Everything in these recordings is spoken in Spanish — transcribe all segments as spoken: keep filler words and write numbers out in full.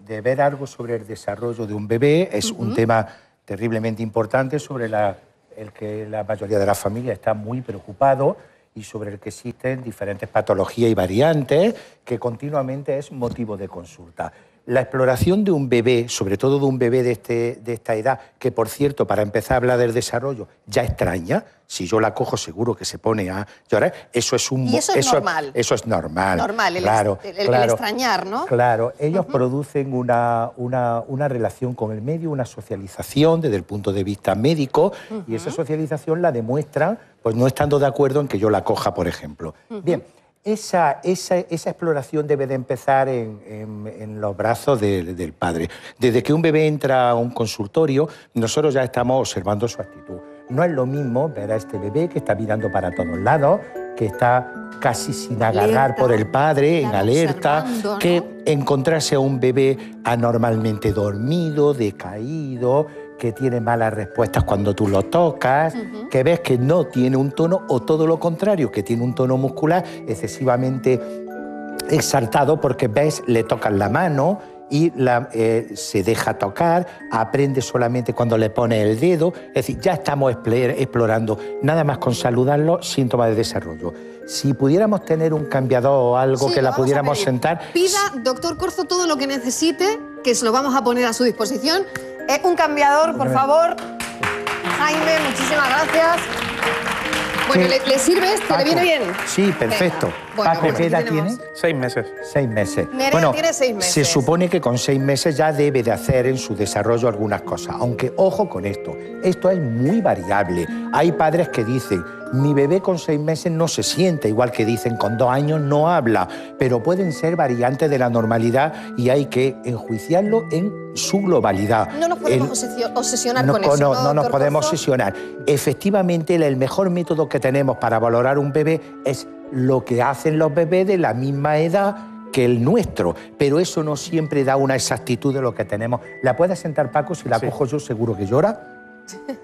de ver algo sobre el desarrollo de un bebé es uh-huh. un tema terriblemente importante sobre la, el que la mayoría de las familias está muy preocupado y sobre el que existen diferentes patologías y variantes que continuamente es motivo de consulta. La exploración de un bebé, sobre todo de un bebé de, este, de esta edad, que por cierto, para empezar a hablar del desarrollo, ya extraña, si yo la cojo seguro que se pone a llorar, eso es un... Y eso es eso, normal. Eso es normal. Normal, el, claro, el, el, claro, el extrañar, ¿no? Claro, ellos uh-huh. producen una, una, una relación con el medio, una socialización desde el punto de vista médico, uh-huh. y esa socialización la demuestran pues no estando de acuerdo en que yo la coja, por ejemplo. Uh-huh. Bien. Esa, esa, esa exploración debe de empezar en, en, en los brazos de, del padre. Desde que un bebé entra a un consultorio, nosotros ya estamos observando su actitud. No es lo mismo ver a este bebé que está mirando para todos lados, que está casi sin agarrar alerta, por el padre, en alerta, ¿no? Que encontrarse a un bebé anormalmente dormido, decaído, que tiene malas respuestas cuando tú lo tocas, uh-huh. que ves que no tiene un tono, o todo lo contrario, que tiene un tono muscular excesivamente exaltado porque ves, le tocas la mano y la, eh, se deja tocar, aprende solamente cuando le pones el dedo. Es decir, ya estamos explorando, nada más con saludarlo, síntomas de desarrollo. Si pudiéramos tener un cambiador o algo sí, que la pudiéramos sentar... Pida, doctor Corzo, todo lo que necesite, que se lo vamos a poner a su disposición. Eh, un cambiador, por favor. Jaime, muchísimas gracias. Bueno, ¿le, ¿le sirve este? ¿Le viene bien? Sí, perfecto. Bueno, Paco, ¿qué edad tiene? Seis meses. Seis meses. Nerea bueno, tiene seis meses. Se supone que con seis meses ya debe de hacer en su desarrollo algunas cosas. Aunque, ojo con esto, esto es muy variable. Hay padres que dicen, mi bebé con seis meses no se siente, igual que dicen, con dos años no habla, pero pueden ser variantes de la normalidad y hay que enjuiciarlo en su globalidad. No nos podemos el, obsesionar no, con eso, No, no, no nos podemos Corzo? obsesionar. Efectivamente, el mejor método que tenemos para valorar un bebé es lo que hacen los bebés de la misma edad que el nuestro, pero eso no siempre da una exactitud de lo que tenemos. ¿La puedes sentar, Paco? Si la sí. cojo yo, seguro que llora.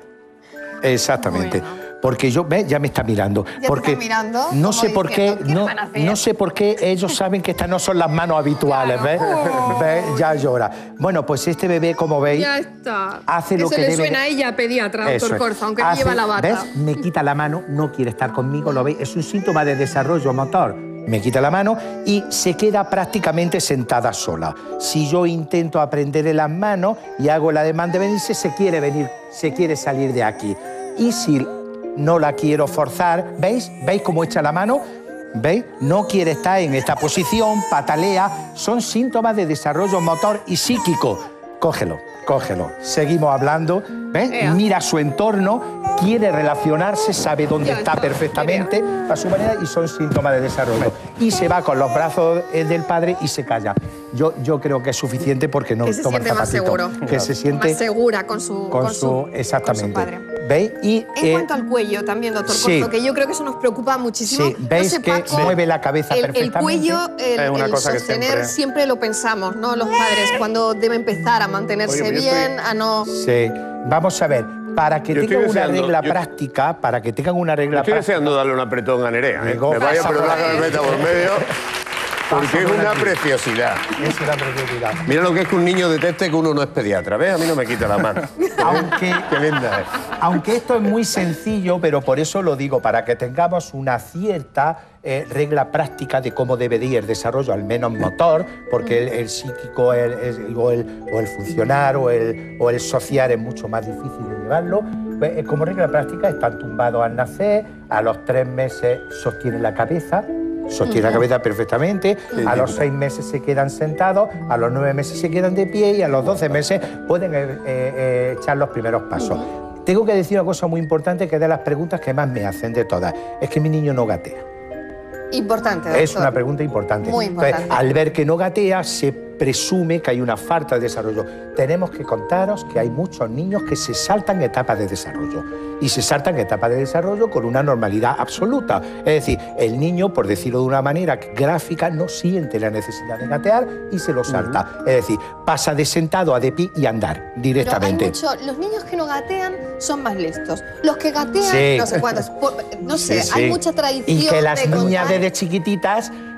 Exactamente. Bueno. Porque yo, ¿ves? Ya me está mirando. ¿Ya porque te está mirando? No sé por qué, ¿qué no, no sé por qué ellos saben que estas no son las manos habituales, claro. ¿ves? Oh. ¿Ves? Ya llora. Bueno, pues este bebé, como veis, ya está. hace que lo se que le debe. Suena a ella pediatra, doctor Corzo, aunque hace, no lleva la bata. ¿Ves? Me quita la mano, no quiere estar conmigo, ¿lo veis? Es un síntoma de desarrollo motor. Me quita la mano y se queda prácticamente sentada sola. Si yo intento aprenderle las manos y hago la demanda de venirse, se quiere venir, se quiere salir de aquí. Y si no la quiero forzar, ¿veis? ¿Veis cómo echa la mano? ¿Veis? No quiere estar en esta posición, patalea. Son síntomas de desarrollo motor y psíquico. Cógelo, cógelo. Seguimos hablando. ¿Ves? Ea. Mira su entorno, quiere relacionarse, sabe dónde está, está perfectamente Ea. a su manera y son síntomas de desarrollo. Y se va con los brazos del padre y se calla. Yo, yo creo que es suficiente porque no que se toma el siente zapatito. Más seguro. Que se siente más segura con su, con con su, su exactamente. Con su padre. ¿Veis? Y, en eh, cuanto al cuello también, doctor sí. Corzo, que yo creo que eso nos preocupa muchísimo. Sí, veis no sé, que Paco, mueve la cabeza el, perfectamente. El cuello, el, es una el cosa sostener, que siempre... siempre lo pensamos, ¿no? Los padres, cuando debe empezar a mantenerse Oye, bien, estoy... a no... Sí, vamos a ver, para que tengan una deseando, regla yo... práctica, para que tengan una regla estoy práctica... Estoy deseando darle un apretón a Nerea, ¿eh? Me vaya a perdonar que me meta por medio... Porque es una preciosidad. Es una preciosidad. Mira lo que es que un niño detecte que uno no es pediatra. ¿Ves? A mí no me quita la mano. Aunque, Qué linda es. Aunque esto es muy sencillo, pero por eso lo digo, para que tengamos una cierta eh, regla práctica de cómo debe ir el desarrollo, al menos motor, porque el, el psíquico el, el, o, el, o el funcionar o el, o el social es mucho más difícil de llevarlo. Pues, como regla práctica, están tumbados al nacer, a los tres meses sostienen la cabeza, sostiene la cabeza perfectamente, a los seis meses se quedan sentados, a los nueve meses se quedan de pie y a los doce meses pueden eh, eh, echar los primeros pasos. Tengo que decir una cosa muy importante que es de las preguntas que más me hacen de todas, es que mi niño no gatea. Importante, doctor. Es una pregunta importante. Muy importante. Entonces, al ver que no gatea, se presume que hay una falta de desarrollo. Tenemos que contaros que hay muchos niños que se saltan etapas de desarrollo. Y se saltan etapas de desarrollo con una normalidad absoluta. Es decir, el niño, por decirlo de una manera gráfica, no siente la necesidad de gatear y se lo salta. Uh-huh. Es decir, pasa de sentado a de pie y andar directamente. Pero hay mucho, los niños que no gatean son más listos. Los que gatean, sí. no sé cuántos. Por, no sé, sí, sí. hay mucha tradición. Y que las de niñas contar... desde chiquititas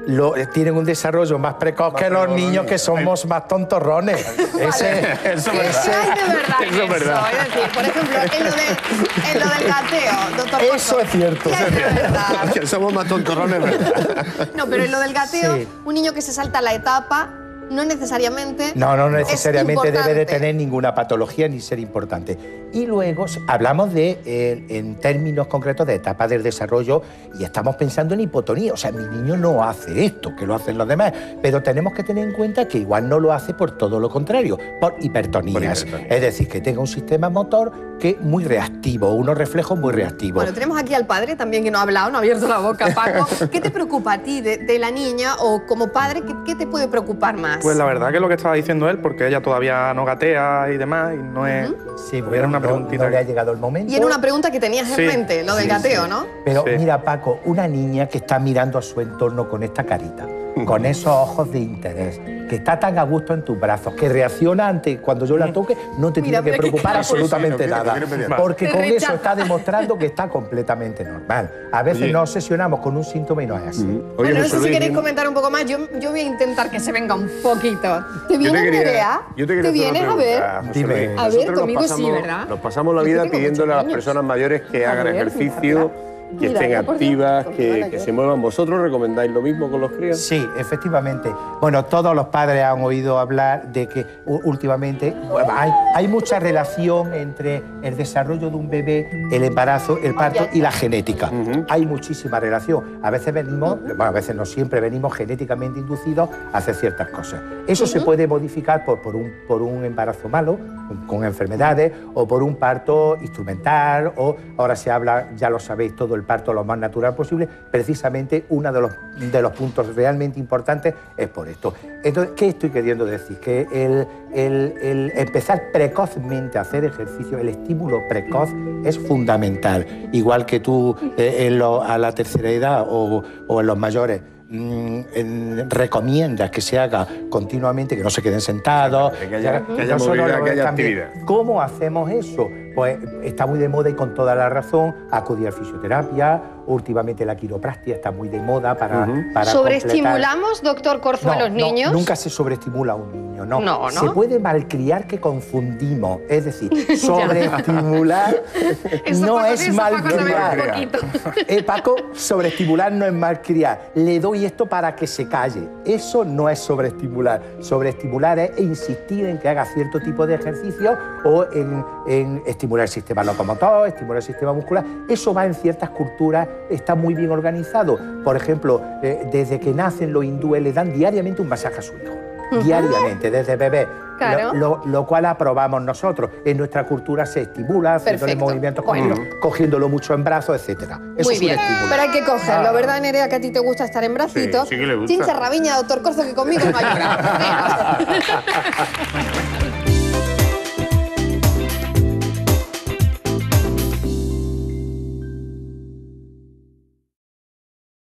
lo, tienen un desarrollo más precoz que los niños que somos más tontorrones. Ese, eso es ¿Qué hay de verdad en Eso es verdad. Es decir, por ejemplo, en lo, de, en lo del gateo, doctor Eso Corzo, es cierto. ¿qué hay de verdad? Que somos más tontorrones, ¿verdad? No, pero en lo del gateo, Sí. un niño que se salta la etapa no necesariamente No, no necesariamente es debe de importante. tener ninguna patología ni ser importante. Y luego hablamos de, eh, en términos concretos, de etapas del desarrollo y estamos pensando en hipotonía. O sea, mi niño no hace esto, que lo hacen los demás, pero tenemos que tener en cuenta que igual no lo hace por todo lo contrario, por hipertonías. Por hipertonía. Es decir, que tenga un sistema motor que muy reactivo, unos reflejos muy reactivos. Bueno, tenemos aquí al padre también que no ha hablado, no ha abierto la boca, Paco. ¿Qué te preocupa a ti de, de la niña o como padre, qué, qué te puede preocupar más? Pues la verdad que lo que estaba diciendo él, porque ella todavía no gatea y demás, y no es... Sí, Era una no- preguntita no le ha que- llegado el momento. Y era una pregunta que tenías en Sí, mente, lo del sí, gateo, sí. ¿no? Pero Sí. mira, Paco, una niña que está mirando a su entorno con esta carita, con esos ojos de interés, que está tan a gusto en tus brazos, que reacciona ante cuando yo la toque, no te Mira, tiene que mira qué preocupar cara. absolutamente Sí, no quiere- nada. no quiere pelear. Porque Te con rechaza. eso está demostrando que está completamente normal. A veces Oye. nos obsesionamos con un síntoma y no es así. Oye, Bueno, no José sé si Luis, queréis dime- comentar un poco más. Yo, yo voy a intentar que se venga un poquito. ¿Te Yo vienes, te quería- Nerea? yo te quería ¿Te hacer una vienes a ver? pregunta, José Dime. Luis. A ver, Nosotros nos conmigo sí, pasamos- ¿verdad? Nos pasamos la Yo vida tengo pidiéndole a las muchos niños. personas mayores que A hagan ver, ejercicio, que Mira, estén ya por Dios, activas, conmigo que, la que llevo. se muevan. ¿Vosotros recomendáis lo mismo con los críos? Sí, efectivamente. Bueno, todos los padres han oído hablar de que u- últimamente bueno, hay, hay mucha relación entre el desarrollo de un bebé, el embarazo, el parto y la genética. Ujú. Hay muchísima relación. A veces venimos, bueno, a veces no siempre venimos genéticamente inducidos a hacer ciertas cosas. Eso se puede modificar por, por, un, por un embarazo malo, con enfermedades, o por un parto instrumental, o ahora se habla, ya lo sabéis, todo el parto lo más natural posible. Precisamente uno de los, de los puntos realmente importantes es por esto. Entonces, ¿qué estoy queriendo decir? Que el, el- el empezar precozmente a hacer ejercicio, el estímulo precoz es fundamental. Igual que tú eh, en lo- a la tercera edad o, o en los mayores mm, en- recomiendas que se haga continuamente, que no se queden sentados. Que haya- que haya Nosotros movilidad, lo que haya también. actividad. ¿Cómo hacemos eso? Pues está muy de moda y con toda la razón acudir a fisioterapia. Últimamente la quiropractia está muy de moda para, Ujú. para ¿Sobreestimulamos, doctor Corzo, a no, los no, niños? nunca se sobreestimula a un niño, no. No, ¿no? Se puede malcriar que confundimos. Es decir, sobreestimular Eso, no Paco, es eso, Paco, sabe un malcriar. poquito. Eh, Paco, sobreestimular no es malcriar. Le doy esto para que se calle. Eso no es sobreestimular. Sobreestimular es insistir en que haga cierto tipo de ejercicio o en, en estimular el sistema locomotor, estimular el sistema muscular. Eso va en ciertas culturas, está muy bien organizado. Por ejemplo, eh, desde que nacen los hindúes le dan diariamente un masaje a su hijo. Diariamente, desde bebé. Claro. Lo, lo- lo cual aprobamos nosotros. En nuestra cultura se estimula, haciéndole Perfecto. movimientos Bueno. continuos, cogiéndolo mucho en brazos, etcétera. Eso Muy es un bien, estímulo. pero hay que cogerlo, ¿verdad, Nerea? Que a ti te gusta estar en bracitos. Sí, sí que le gusta. Chincha rabiña, doctor Corzo, que conmigo no hay una.